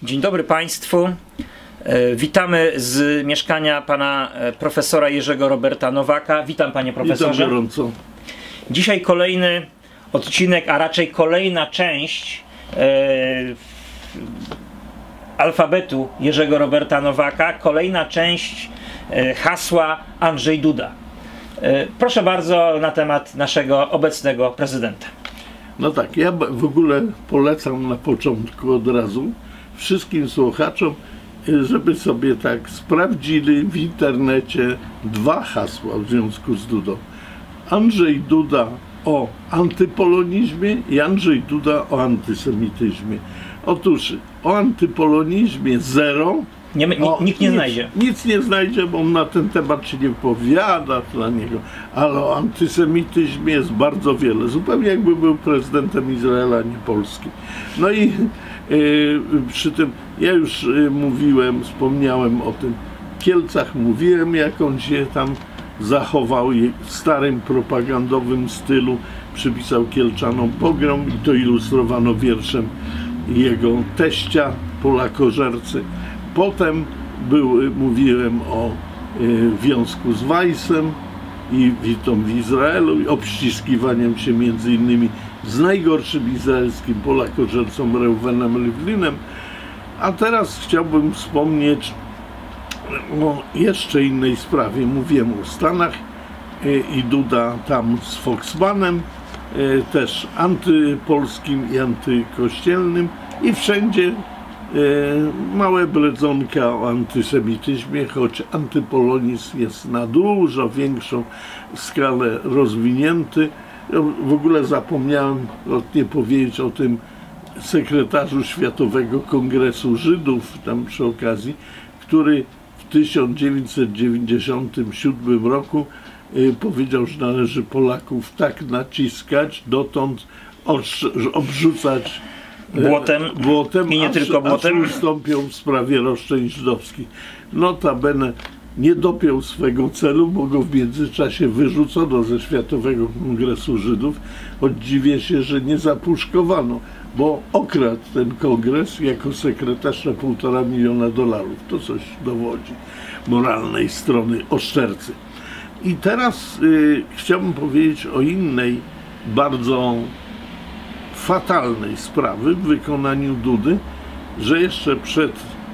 Dzień dobry Państwu. Witamy z mieszkania pana profesora Jerzego Roberta Nowaka. Witam panie profesorze. Witam gorąco. Dzisiaj kolejny odcinek, a raczej kolejna część alfabetu Jerzego Roberta Nowaka. Kolejna część hasła Andrzej Duda. Proszę bardzo na temat naszego obecnego prezydenta. No tak, ja w ogóle polecam na początku od razu wszystkim słuchaczom, żeby sobie tak sprawdzili w internecie dwa hasła w związku z Dudą. Andrzej Duda o antypolonizmie i Andrzej Duda o antysemityzmie. Otóż o antypolonizmie zero. Nikt nie znajdzie. Nic nie znajdzie, bo on na ten temat się nie wypowiada dla niego. Ale o antysemityzmie jest bardzo wiele. Zupełnie jakby był prezydentem Izraela, nie Polski. No i przy tym, ja już mówiłem, wspomniałem o tym w Kielcach, mówiłem, jak on się tam zachował w starym propagandowym stylu, przypisał Kielczanom pogrom i to ilustrowano wierszem jego teścia, Polakożercy. Potem mówiłem o związku z Weissem i witom w Izraelu i obściskiwaniem się między innymi z najgorszym izraelskim Polakożercą Reuvenem Rivlinem. A teraz chciałbym wspomnieć o jeszcze innej sprawie. Mówiłem o Stanach i Duda tam z Foxmanem, też antypolskim i antykościelnym, i wszędzie małe bledzonka o antysemityzmie, choć antypolonizm jest na dużo większą skalę rozwinięty. W ogóle zapomniałem nie powiedzieć o tym sekretarzu Światowego Kongresu Żydów, tam przy okazji, który w 1997 roku powiedział, że należy Polaków tak naciskać, dotąd obrzucać błotem, i nie tylko błotem, aż ustąpią w sprawie roszczeń żydowskich. Notabene nie dopiął swego celu, bo go w międzyczasie wyrzucono ze Światowego Kongresu Żydów. Choć dziwię się, że nie zapuszkowano, bo okradł ten kongres jako sekretarz na $1,5 miliona. To coś dowodzi moralnej strony oszczercy. I teraz chciałbym powiedzieć o innej, bardzo fatalnej sprawy w wykonaniu Dudy, że jeszcze przed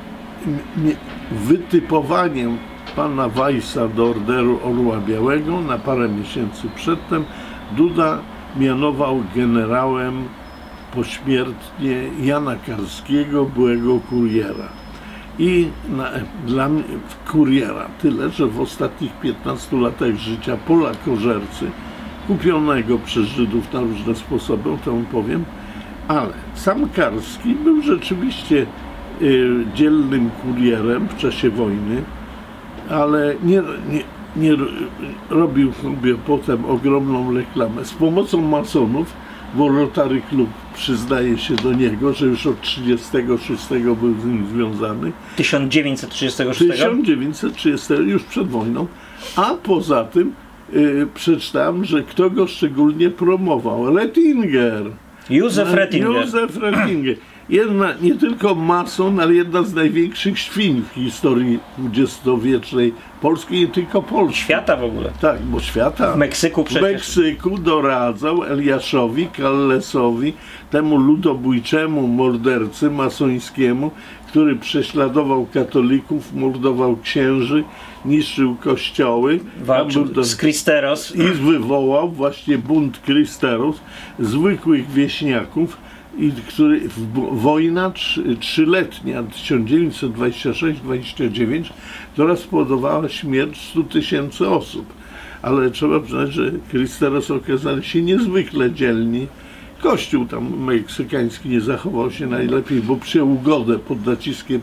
wytypowaniem pana Weissa do Orderu Orła Białego, na parę miesięcy przedtem, Duda mianował generałem pośmiertnie Jana Karskiego, byłego kuriera. I dla mnie kuriera, tyle, że w ostatnich 15 latach życia Polakożercy, kupionego przez Żydów na różne sposoby, o tym powiem, ale sam Karski był rzeczywiście dzielnym kurierem w czasie wojny, ale nie robił sobie potem ogromną reklamę. Z pomocą masonów, bo Rotary Klub przyznaje się do niego, że już od 1936 był z nim związany. 1936? 1930, już przed wojną. A poza tym przeczytałem, że kto go szczególnie promował. Rettinger. Józef Rettinger. Józef Rettinger. Nie tylko mason, ale jedna z największych świń w historii XX-wiecznej Polski, nie tylko Polski. Świata w ogóle. Tak, bo świata. W Meksyku przecież. W Meksyku doradzał Eliaszowi, Callesowi, temu ludobójczemu mordercy masońskiemu, który prześladował katolików, mordował księży, niszczył kościoły. Walczył z Cristeros. I wywołał właśnie bunt Cristeros, zwykłych wieśniaków, który wojna trzyletnia 1926-29, która spowodowała śmierć 100 000 osób. Ale trzeba przyznać, że Cristeros okazali się niezwykle dzielni. Kościół tam meksykański nie zachował się najlepiej, bo przyjął ugodę pod naciskiem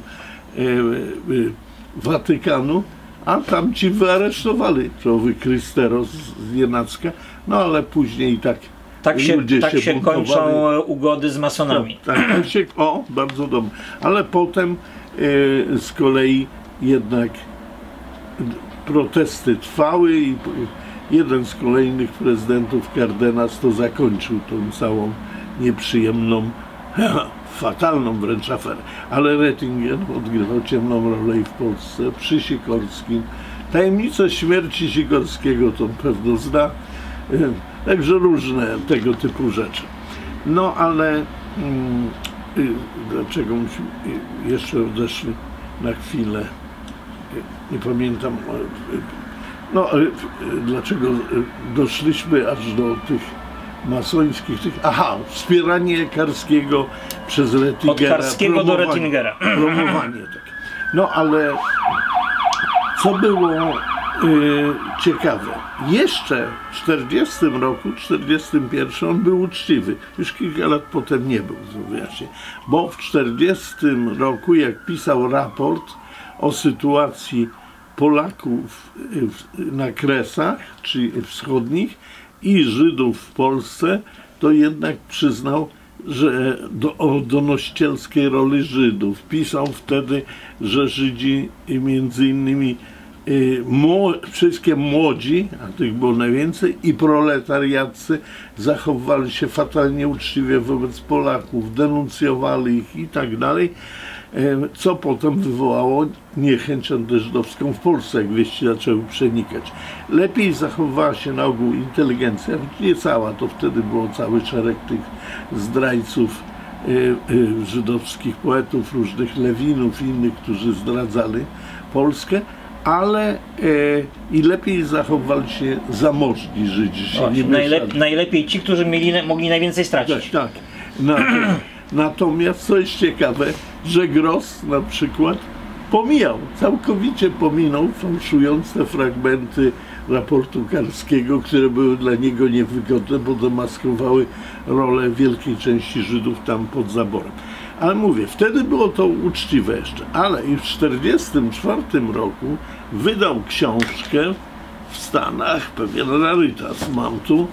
Watykanu, a tam ci wyaresztowali czołowy Cristeros z Nienacka, no ale później i tak tak się kończą ugody z masonami. Bardzo dobrze. Ale potem z kolei jednak protesty trwały i jeden z kolejnych prezydentów, Cárdenas, to zakończył tą całą nieprzyjemną fatalną wręcz aferę. Ale Oettinger odgrywał ciemną rolę i w Polsce, przy Sikorskim. Tajemnicę śmierci Sikorskiego to pewno zna. Także różne tego typu rzeczy. No ale dlaczego musimy jeszcze odeszli na chwilę? Nie pamiętam. No, dlaczego doszliśmy aż do tych masońskich, wspieranie Karskiego przez Oettingera. Od Karskiego do Oettingera. Promowanie takie. No ale co było ciekawe, jeszcze w 40 roku, 41 on był uczciwy. Już kilka lat potem nie był, zobaczcie. Bo w 40 roku, jak pisał raport o sytuacji Polaków na Kresach, czy wschodnich, i Żydów w Polsce, to jednak przyznał, że o donosicielskiej roli Żydów. Pisał wtedy, że Żydzi między innymi wszystkie młodzi, a tych było najwięcej, i proletariaccy zachowywali się fatalnie uczciwie wobec Polaków, denuncjowali ich i tak dalej, co potem wywołało niechęć antyżydowską w Polsce, jak wieści zaczęły przenikać. Lepiej zachowywała się na ogół inteligencja, nie cała, to wtedy było cały szereg tych zdrajców żydowskich poetów, różnych Lewinów i innych, którzy zdradzali Polskę, ale i lepiej zachowali się zamożni Żydzi. Się najlepiej ci, którzy mogli najwięcej stracić. Tak. Natomiast co jest ciekawe, że Gross na przykład całkowicie pominął, fałszując te fragmenty raportu Karskiego, które były dla niego niewygodne, bo demaskowały rolę wielkiej części Żydów tam pod zaborem. Ale mówię, wtedy było to uczciwe jeszcze, ale już w 1944 roku wydał książkę w Stanach, pewien rarytas mam tu,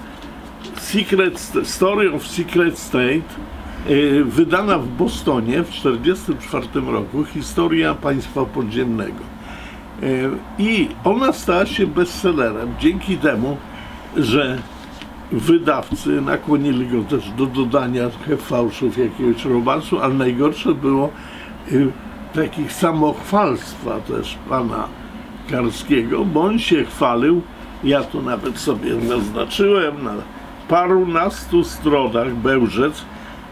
Story of Secret State, wydana w Bostonie w 1944 roku, historia państwa podziemnego. I ona stała się bestsellerem dzięki temu, że wydawcy nakłonili go też do dodania trochę fałszów, jakiegoś romansu, ale najgorsze było takich samochwalstwa też pana Karskiego, bo on się chwalił, ja to nawet sobie zaznaczyłem, na parunastu stronach Bełżec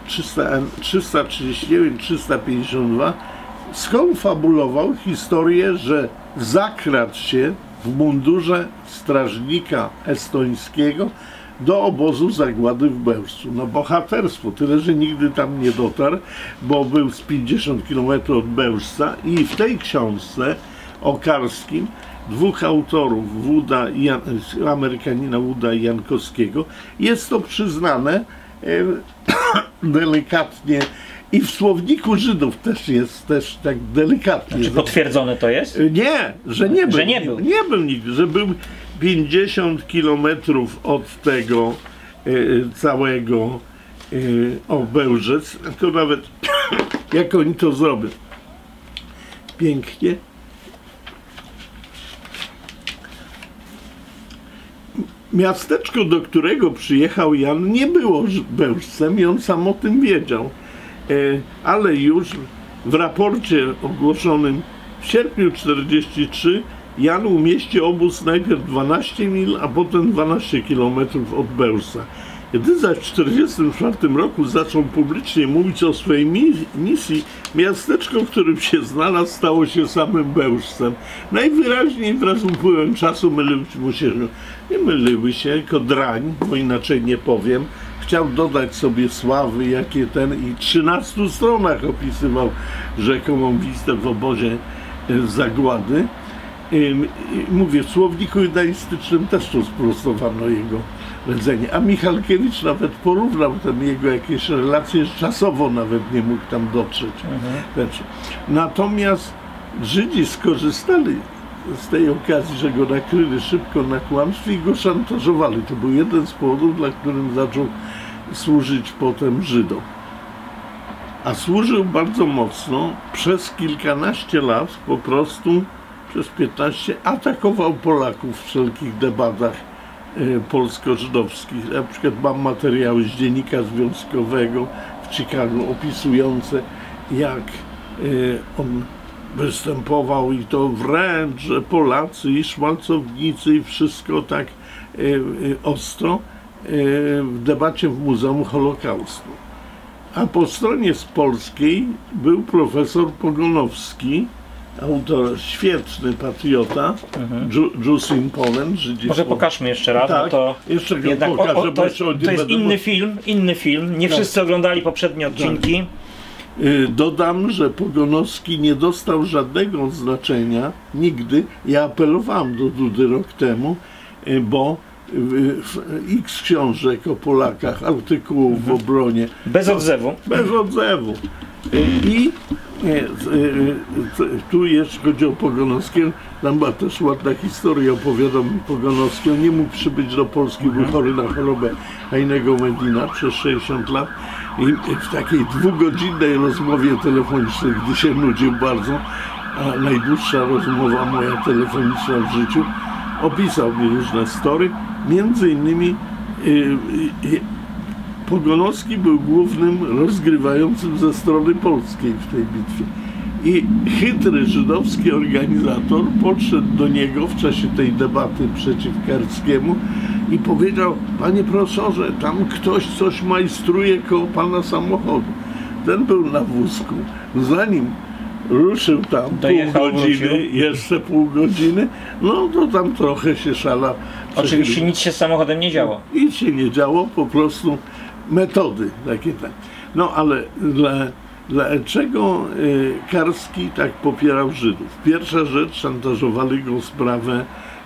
339-352 skonfabulował historię, że zakradł się w mundurze strażnika estońskiego do obozu zagłady w Bełżcu. No bohaterstwo, tyle że nigdy tam nie dotarł, bo był z 50 km od Bełżca i w tej książce o Karskim dwóch autorów, Amerykanina Wooda i Jankowskiego, jest to przyznane delikatnie i w słowniku Żydów też jest tak delikatnie. Czy potwierdzone to jest? Nie, że nie był. Że nie był. Nie był nigdy, że był 50 kilometrów od tego całego Bełżec, to nawet jak oni to zrobią pięknie. Miasteczko, do którego przyjechał Jan, nie było Bełżcem i on sam o tym wiedział. Ale już w raporcie ogłoszonym w sierpniu 1943 Jan umieścił obóz najpierw 12 mil, a potem 12 km od Bełżca. Gdy zaś w 1944 roku zaczął publicznie mówić o swojej misji, miasteczko, w którym się znalazł, stało się samym Bełżcem. Najwyraźniej wraz z upływem czasu nie myliły się, jako drań, bo inaczej nie powiem. Chciał dodać sobie sławy, jakie i 13 stronach opisywał rzekomą wizytę w obozie zagłady. Mówię, w słowniku judaistycznym też to sprostowano jego rdzenie. A Michalkiewicz nawet porównał tam jego jakieś relacje, czasowo nawet nie mógł tam dotrzeć. Natomiast Żydzi skorzystali z tej okazji, że go nakryli szybko na kłamstwie i go szantażowali. To był jeden z powodów, dla którym zaczął służyć potem Żydom. A służył bardzo mocno, przez kilkanaście lat, po prostu przez 15, atakował Polaków w wszelkich debatach polsko-żydowskich. Na przykład mam materiały z Dziennika Związkowego w w Chicago opisujące, jak on występował i to wręcz, że Polacy i szmalcownicy i wszystko tak ostro w debacie w Muzeum Holokaustu. A po stronie z polskiej był profesor Pogonowski, autor, świetny patriota, Jews in Poland, Żydzi. Może pokażmy jeszcze raz, tak, bo to jeszcze go jednak pokażę, to jest inny film. Nie wszyscy oglądali poprzednie odcinki. Tak. Dodam, że Pogonowski nie dostał żadnego odznaczenia nigdy. Ja apelowałem do Dudy rok temu, bo x książek o Polakach, artykułów w obronie. Bez odzewu. Bez odzewu. I tu jeszcze chodzi o Pogonowskiego. Tam była też ładna historia, opowiadał mi Pogonowski. On nie mógł przybyć do Polski, był chory na chorobę Heinego Medina przez 60 lat. I w takiej 2-godzinnej rozmowie telefonicznej, gdy się nudził bardzo, a najdłuższa rozmowa moja telefoniczna w życiu, opisał mi różne story. Między innymi Pogonowski był głównym rozgrywającym ze strony polskiej w tej bitwie. I chytry żydowski organizator podszedł do niego w czasie tej debaty przeciw Karskiemu i powiedział: panie profesorze, tam ktoś coś majstruje koło pana samochodu. Ten był na wózku. Zanim ruszył tam pół godziny, jeszcze pół godziny, no to tam trochę się szala. Oczywiście nic się z samochodem nie działo. Nic się nie działo, po prostu metody takie tak. No ale dlaczego Karski tak popierał Żydów? Pierwsza rzecz, szantażowali go o sprawę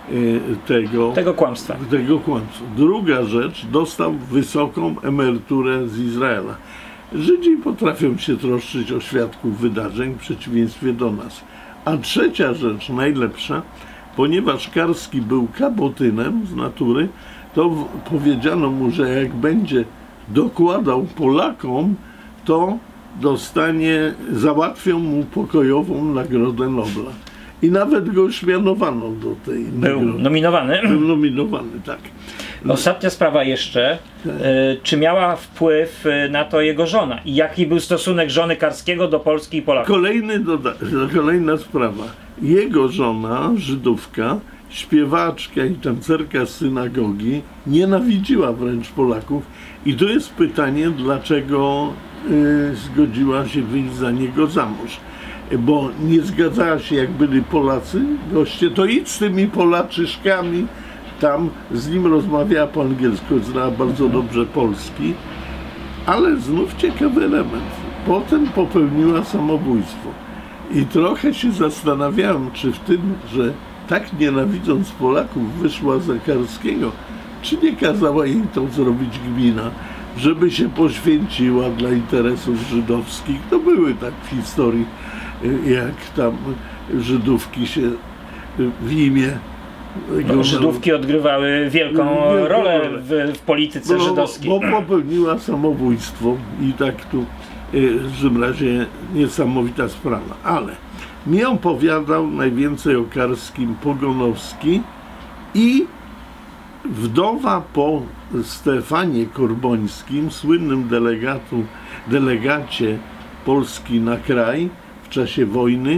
tego kłamstwa. Druga rzecz, dostał wysoką emeryturę z Izraela. Żydzi potrafią się troszczyć o świadków wydarzeń w przeciwieństwie do nas. A trzecia rzecz, najlepsza, ponieważ Karski był kabotynem z natury, to powiedziano mu, że jak będzie dokładał Polakom, to załatwią mu pokojową Nagrodę Nobla. I nawet go już mianowano do tej nagrody. Był nominowany? Był nominowany, tak. Ostatnia sprawa jeszcze. Tak. Czy miała wpływ na to jego żona? I jaki był stosunek żony Karskiego do Polski i Polaków? Kolejna sprawa. Jego żona, Żydówka, śpiewaczka i tancerka z synagogi, nienawidziła wręcz Polaków. I tu jest pytanie, dlaczego zgodziła się wyjść za niego za mąż. Bo nie zgadzała się, jak byli Polacy, goście, to idź z tymi Polaczyszkami. Tam z nim rozmawiała po angielsku, znała bardzo dobrze polski, ale znów ciekawy element. Potem popełniła samobójstwo. I trochę się zastanawiałem, czy w tym, że tak nienawidząc Polaków wyszła za Karskiego, czy nie kazała jej to zrobić gmina, żeby się poświęciła dla interesów żydowskich. To były tak w historii, jak tam Żydówki się w imię... No, Żydówki odgrywały wielką rolę w polityce żydowskiej. Bo popełniła samobójstwo i tak tu w każdym razie niesamowita sprawa. Ale mi opowiadał najwięcej o Karskim Pogonowski i wdowa po Stefanie Korbońskim, słynnym delegacie Polski na kraj w czasie wojny,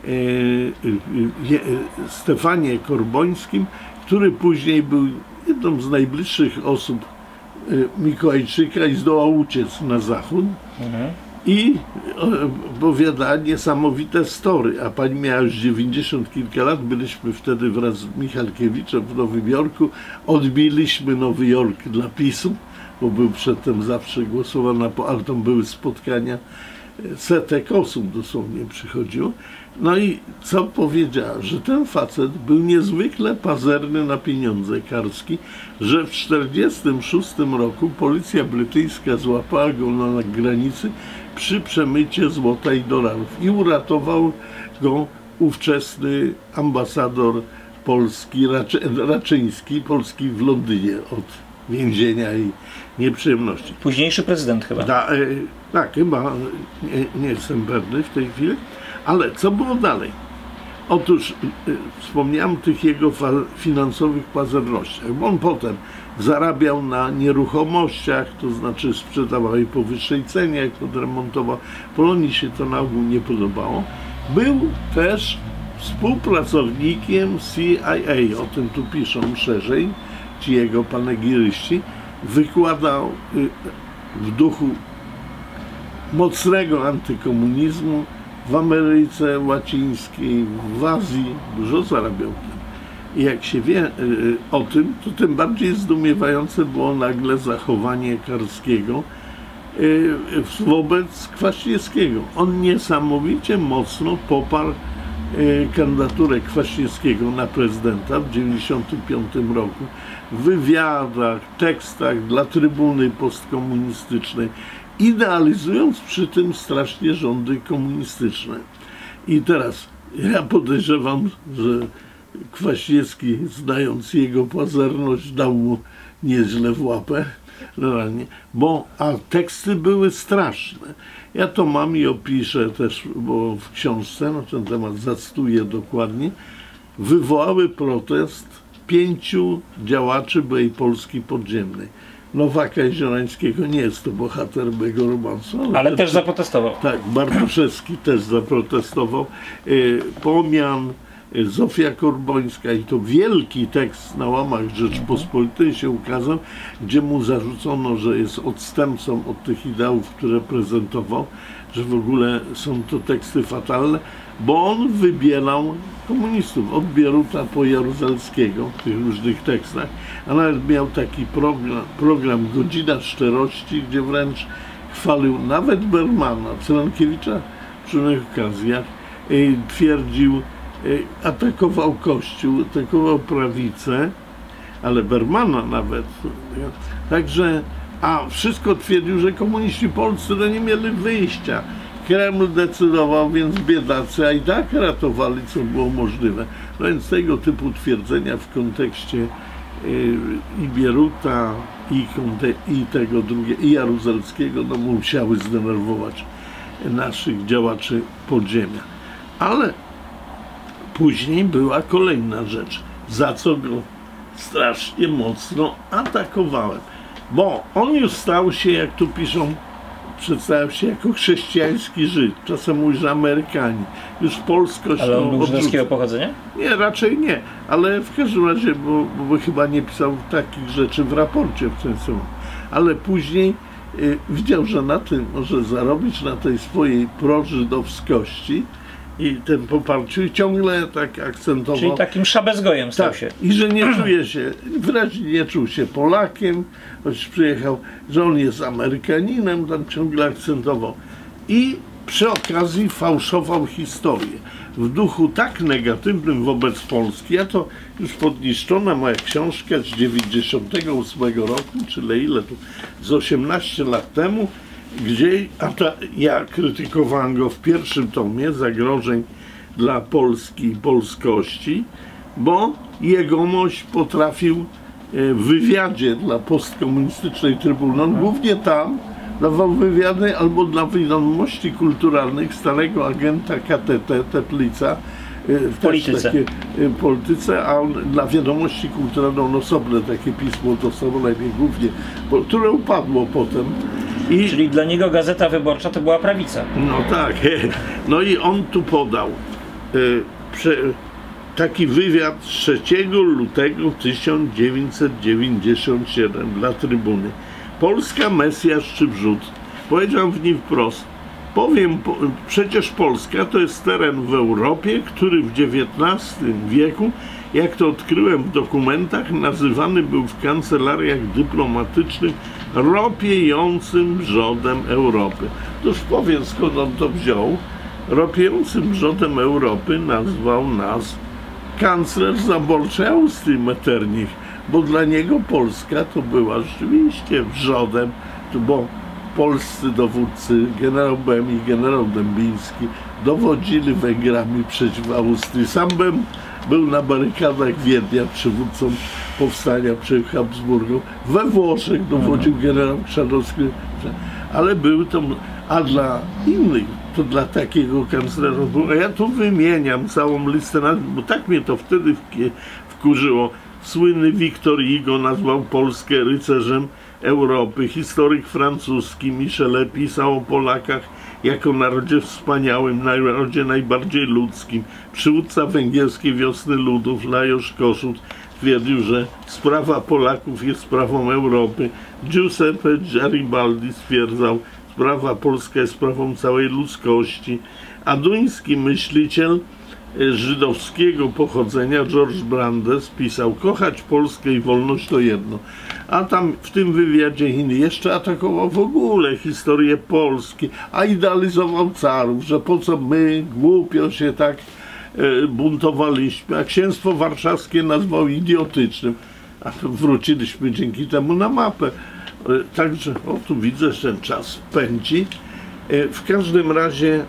Stefanie Korbońskim, który później był jedną z najbliższych osób Mikołajczyka i zdołał uciec na zachód. I opowiada niesamowite story, a pani miała już 90 kilka lat, byliśmy wtedy wraz z Michalkiewiczem w Nowym Jorku, odbiliśmy Nowy Jork dla PiS-u, bo był przedtem zawsze głosowany, ale tam były spotkania, setek osób dosłownie przychodziło. No i co powiedziała, że ten facet był niezwykle pazerny na pieniądze, Karski, że w 1946 roku policja brytyjska złapała go na granicy przy przemycie złota i dolarów i uratował go ówczesny ambasador Polski, Raczyński, Polski w Londynie od więzienia i nieprzyjemności. Późniejszy prezydent chyba. Tak, chyba, nie jestem pewny w tej chwili. Ale co było dalej? Otóż wspomniałem o tych jego finansowych pazernościach, bo on potem zarabiał na nieruchomościach, to znaczy sprzedawał je po wyższej cenie, jak odremontował. Polonii się to na ogół nie podobało. Był też współpracownikiem CIA, o tym tu piszą szerzej ci jego panegiryści. Wykładał w duchu mocnego antykomunizmu w Ameryce Łacińskiej, w Azji, dużo zarabiał tym. I jak się wie o tym, to tym bardziej zdumiewające było nagle zachowanie Karskiego wobec Kwaśniewskiego. On niesamowicie mocno poparł kandydaturę Kwaśniewskiego na prezydenta w 1995 roku. W wywiadach, tekstach dla Trybuny postkomunistycznej, idealizując przy tym strasznie rządy komunistyczne. I teraz ja podejrzewam, że Kwaśniewski, znając jego pazerność, dał mu nieźle w łapę, a teksty były straszne. Ja to mam i opiszę też, bo w książce na ten temat zacytuję dokładnie. Wywołały protest 5 działaczy byłej Polski podziemnej. Nowaka Jeziorańskiego nie jest to bohater mego romansu. Ale też zaprotestował. Tak, Bartoszewski też zaprotestował. Pomian, Zofia Korbońska, i to wielki tekst na łamach Rzeczpospolitej się ukazał, gdzie mu zarzucono, że jest odstępcą od tych ideałów, które prezentował, że w ogóle są to teksty fatalne, bo on wybierał komunistów od Bieruta po Jaruzelskiego w tych różnych tekstach, a nawet miał taki program Godzina Szczerości, gdzie wręcz chwalił nawet Bermana, Cyrankiewicza przy różnych okazjach, twierdził, atakował Kościół, atakował prawicę, ale Bermana nawet. Także, a wszystko twierdził, że komuniści polscy nie mieli wyjścia. Kreml decydował, więc biedacy, a i tak ratowali, co było możliwe. No więc tego typu twierdzenia w kontekście i Bieruta, i tego drugiego, i Jaruzelskiego, no musiały zdenerwować naszych działaczy podziemia. Ale później była kolejna rzecz, za co go strasznie mocno atakowałem. Bo on już stał się, jak tu piszą, przedstawiał się jako chrześcijański Żyd. Czasem mówi, że Amerykanin. Już polskość... Ale on był żydowskiego pochodzenia? Nie, raczej nie. Ale w każdym razie, bo chyba nie pisał takich rzeczy w raporcie w ten sposób. Ale później widział, że na tym może zarobić, na tej swojej prożydowskości i tym poparciu, i ciągle tak akcentował. Czyli takim szabezgojem stał się. I że nie czuje się, wyraźnie nie czuł się Polakiem, choć przyjechał, że on jest Amerykaninem, tam ciągle akcentował. I przy okazji fałszował historię w duchu tak negatywnym wobec Polski. Ja to już podniszczona moja książka z 98 roku, czyli ile tu, z 18 lat temu, gdzie ja krytykowałem go w pierwszym tomie zagrożeń dla Polski i polskości, bo jegomość potrafił w wywiadzie dla postkomunistycznej Trybuny, głównie tam dawał wywiady albo dla wiadomości kulturalnych starego agenta KTT Teplica w polityce, a on dla wiadomości kulturalnych on osobne takie pismo dostał najpierw głównie, które upadło potem. Czyli dla niego Gazeta Wyborcza to była prawica. No tak. No i on tu podał taki wywiad z 3 lutego 1997 dla Trybuny. Polska, Mesjasz czy wrzód? Powiedział w nim wprost. Przecież Polska to jest teren w Europie, który w XIX wieku, jak to odkryłem w dokumentach, nazywany był w kancelariach dyplomatycznych ropiejącym wrzodem Europy. Toż powiem, skąd on to wziął. Ropiejącym wrzodem Europy nazwał nas kanclerz zaborczej Austrii Metternich, bo dla niego Polska to była rzeczywiście wrzodem, bo polscy dowódcy, generał Bem i generał Dębiński, dowodzili Węgrami przeciw Austrii. Sam Bem był na barykadach Wiednia przywódcą powstania przeciw Habsburgom. We Włoszech dowodził generał Chrzanowski, ale był to, a dla innych to dla takiego kanclerza było. A ja tu wymieniam całą listę, bo tak mnie to wtedy wkurzyło. Słynny Victor Hugo nazwał Polskę rycerzem Europy. Historyk francuski Michelet pisał o Polakach jako narodzie wspaniałym, narodzie najbardziej ludzkim. Przywódca węgierskiej wiosny ludów Lajos Kossuth twierdził, że sprawa Polaków jest sprawą Europy. Giuseppe Garibaldi stwierdzał, sprawa polska jest sprawą całej ludzkości. A duński myśliciel żydowskiego pochodzenia George Brandes pisał, kochać Polskę i wolność to jedno. A tam w tym wywiadzie Chin jeszcze atakował w ogóle historię Polski, a idealizował carów, że po co my głupio się tak buntowaliśmy, a księstwo warszawskie nazwał idiotycznym. A wróciliśmy dzięki temu na mapę. Także, o tu widzę, że ten czas pędzi. W każdym razie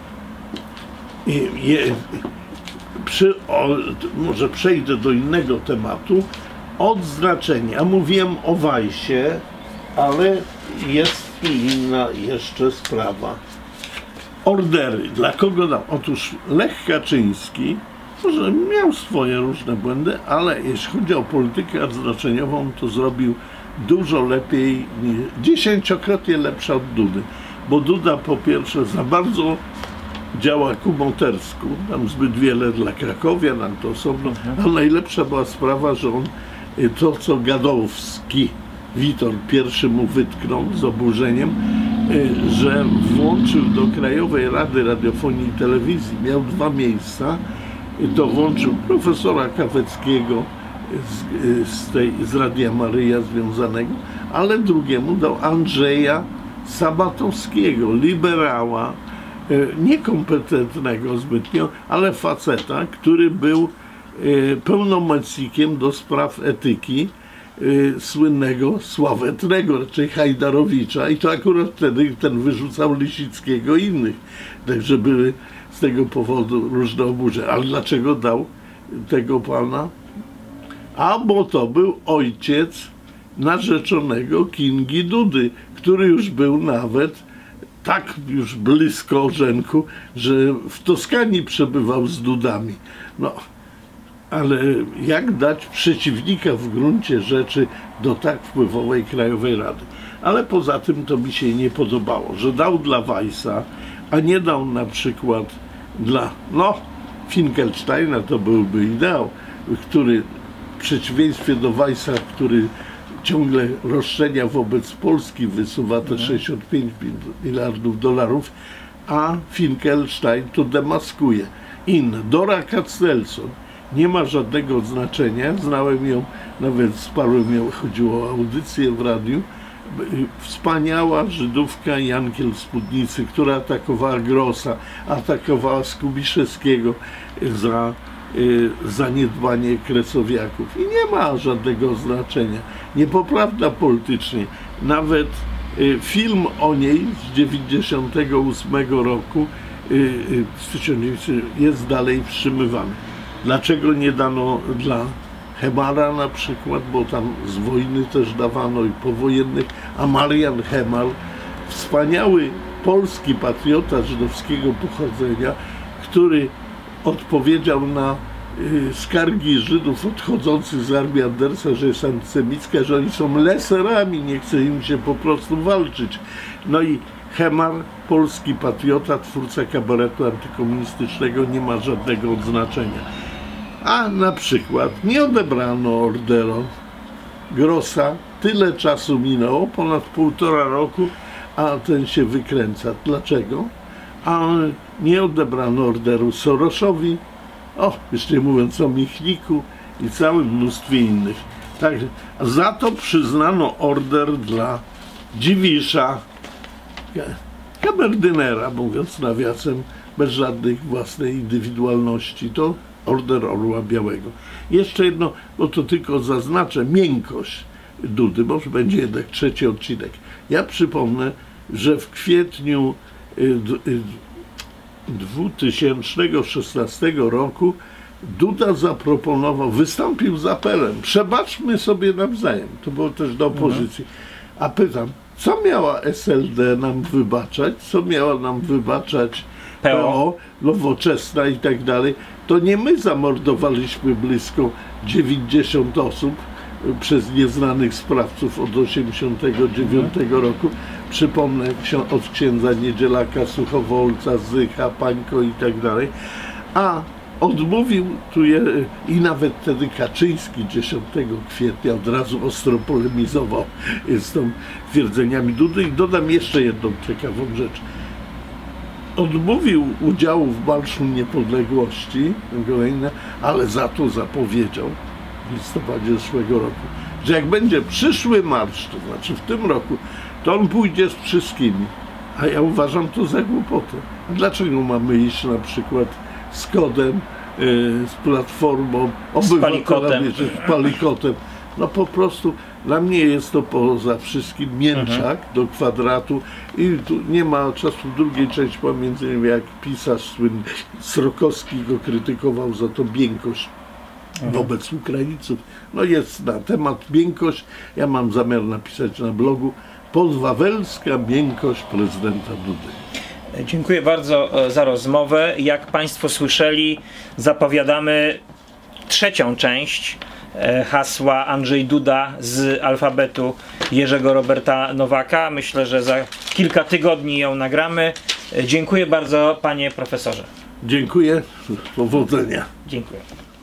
może przejdę do innego tematu. Odznaczenia. Mówiłem o Wajsie, ale jest i inna jeszcze sprawa. Ordery. Dla kogo dał? Otóż Lech Kaczyński może miał swoje różne błędy, ale jeśli chodzi o politykę odznaczeniową, to zrobił dużo lepiej, 10-krotnie lepsza od Dudy. Bo Duda po pierwsze za bardzo działa ku motersku, tam zbyt wiele dla Krakowia, nam to osobno, a najlepsza była sprawa, że on to, co Gadowski, Witold I mu wytknął z oburzeniem, że włączył do Krajowej Rady Radiofonii i Telewizji, miał 2 miejsca, to włączył profesora Kaweckiego z Radia Maryja związanego, ale drugiemu dał Andrzeja Sabatowskiego, liberała, niekompetentnego zbytnio, ale faceta, który był pełnomocnikiem do spraw etyki słynnego, sławetnego raczej Hajdarowicza, i to akurat wtedy ten wyrzucał Lisickiego i innych. Także były z tego powodu różne oburzenia. Ale dlaczego dał tego pana? A bo to był ojciec narzeczonego Kingi Dudy, który już był nawet tak już blisko Orzenku, że w Toskanii przebywał z Dudami. No, ale jak dać przeciwnika w gruncie rzeczy do tak wpływowej Krajowej Rady? Ale poza tym to mi się nie podobało, że dał dla Weissa, a nie dał na przykład dla, Finkelsteina, to byłby ideał, który w przeciwieństwie do Weissa, który ciągle roszczenia wobec Polski wysuwa te 65 miliardów dolarów, a Finkelstein to demaskuje. Inna, Dora Katznelson, nie ma żadnego znaczenia, znałem ją, nawet wsparłem ją, chodziło o audycję w radiu, wspaniała Żydówka Jankiel Spódnicy, która atakowała Grossa, atakowała Skubiszewskiego za zaniedbanie kresowiaków i nie ma żadnego znaczenia, niepoprawna politycznie. Nawet film o niej z 1998 roku jest dalej wstrzymywany. Dlaczego nie dano dla Hemara na przykład, bo tam z wojny też dawano i powojennych, a Marian Hemar, wspaniały polski patriota żydowskiego pochodzenia, który odpowiedział na skargi Żydów odchodzących z armii Andersa, że jest antysemicka, że oni są leserami, nie chce im się po prostu walczyć. No i Hemar, polski patriota, twórca kabaretu antykomunistycznego, nie ma żadnego odznaczenia. A na przykład nie odebrano orderu Grossa, tyle czasu minęło, ponad 1,5 roku, a ten się wykręca. Dlaczego? A nie odebrano orderu Sorosowi, już nie mówiąc o Michniku i całym mnóstwie innych. Także za to przyznano order dla Dziwisza, kamerdynera, mówiąc nawiasem, bez żadnej własnej indywidualności. To order Orła Białego. Jeszcze jedno, bo to tylko zaznaczę, miękkość Dudy, bo będzie jednak 3. odcinek. Ja przypomnę, że w kwietniu 2016 roku Duda zaproponował, wystąpił z apelem, przebaczmy sobie nawzajem, to było też do opozycji. A pytam, Co miała SLD nam wybaczać? Co miała nam wybaczać PO, Nowoczesna i tak dalej? To nie my zamordowaliśmy blisko 90 osób przez nieznanych sprawców od 89 roku. Przypomnę od księdza Niedzielaka, Suchowolca, Zycha, Pańko i tak dalej. A odmówił i nawet wtedy Kaczyński 10 kwietnia od razu ostro polemizował z tą twierdzeniami Dudy. I dodam jeszcze jedną ciekawą rzecz. Odmówił udziału w Marszu Niepodległości, ale za to zapowiedział w listopadzie zeszłego roku, że jak będzie przyszły marsz, to znaczy w tym roku, to on pójdzie z wszystkimi. A ja uważam to za głupotę. A dlaczego mamy iść na przykład z Kodem, z Platformą, z Palikotem? No po prostu dla mnie jest to poza wszystkim mięczak do kwadratu i tu nie ma czasu w drugiej części, między innymi jak pisarz słynny Srokowski go krytykował za to miękkość wobec Ukraińców. No jest na temat miękkość, ja mam zamiar napisać na blogu Podwawelska miękkość prezydenta Dudy. Dziękuję bardzo za rozmowę. Jak Państwo słyszeli, zapowiadamy trzecią część hasła Andrzej Duda z alfabetu Jerzego Roberta Nowaka. Myślę, że za kilka tygodni ją nagramy. Dziękuję bardzo, panie profesorze. Dziękuję. Powodzenia. Dziękuję.